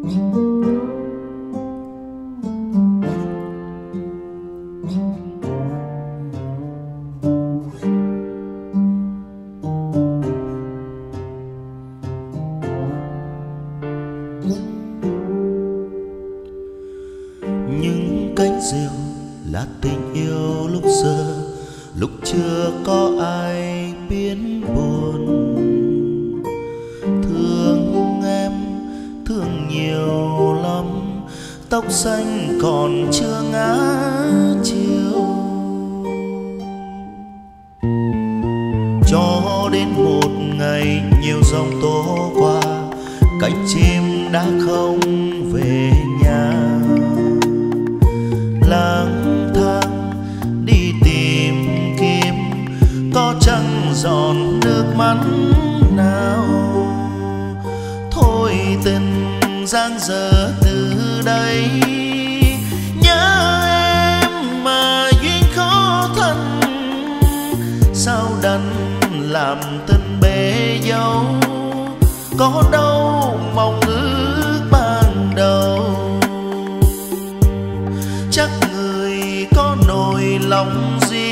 Những cánh diều là tình yêu lúc giờ, lúc chưa có ai biết buồn. Thương em, thương nhiều lắm, tóc xanh còn chưa ngã chiều. Cho đến một ngày nhiều dòng tố qua, cánh chim đã không về nhà. Lang thang đi tìm kiếm, có chăng giọt nước mắt nào. Thôi tình giang dở từ đây, nhớ em mà duyên khó thân. Sao đành làm tình bể dâu, có đâu mong ước ban đầu. Chắc người có nỗi lòng gì